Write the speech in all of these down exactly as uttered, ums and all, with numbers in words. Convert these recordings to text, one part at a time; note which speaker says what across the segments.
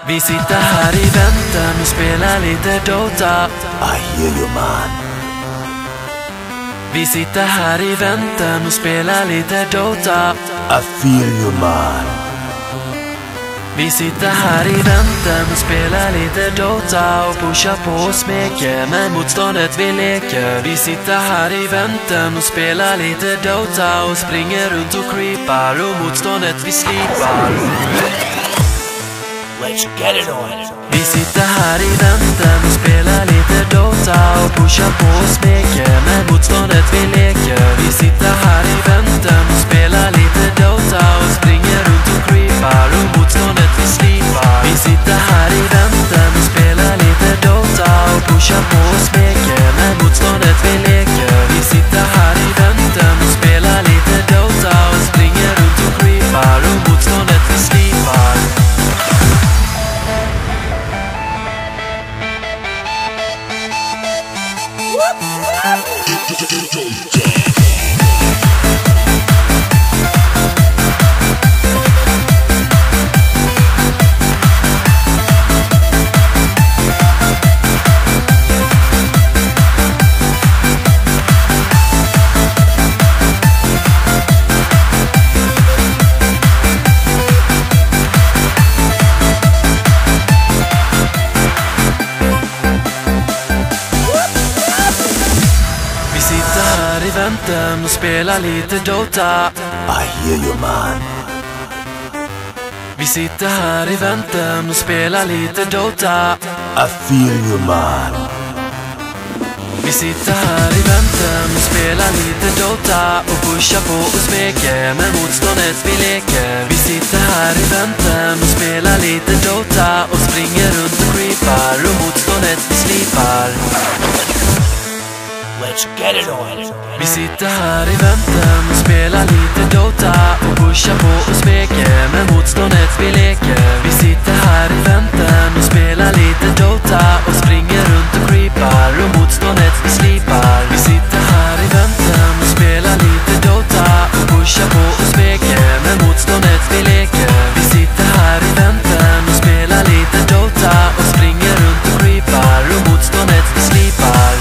Speaker 1: Vi sitter här i väntan och spelar lite Dota.
Speaker 2: I hear you man.
Speaker 1: Vi sitter här i väntan och spelar lite Dota.
Speaker 2: I feel you man.
Speaker 1: Vi sitter här i väntan och spelar lite Dota och pushar på och smeker med motståndet vi leker. Vi sitter här i väntan och spelar lite Dota och springer runt och creepar och motståndet vi slipar.
Speaker 2: Let's get it on.
Speaker 1: Vi sitter här i väntan och spelar lite Dota och pushar på och smeker med motståndet vi leker. Vi sitter här i väntan och spelar lite Dota och springer runt och creepar och motståndet vi slipar. Vi sitter här i väntan och spelar lite Dota och pushar på och smeker med motståndet vi leker. Vi sitter här i väntan och spelar lite Dota och springer runt och creepar och motståndet vi slipar. Och spela lite Dota.
Speaker 2: I hear you man.
Speaker 1: Vi sitter här i väntan och spelar lite Dota.
Speaker 2: I feel you man.
Speaker 1: Vi sitter här i väntan och spelar lite Dota och pushar på och smeker med motståndet vi leker. Vi sitter här i väntan och spelar lite Dota och springer runt och creepar och motståndet vi slipar.
Speaker 2: Let's get it on.
Speaker 1: Vi sitter här i väntan och spelar lite Dota och pushar på och smeker med motståndet vi leker. Vi sitter här i väntan och spelar lite Dota och springer runt och creepar och motståndet vi slipar. Vi sitter här i väntan och spelar lite Dota och pushar på och smeker med motståndet vi leker. Vi sitter här i väntan och spelar lite Dota och springer runt och creepar och motståndet vi slipar.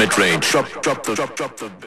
Speaker 3: mid-range. Drop, drop the, drop, drop the.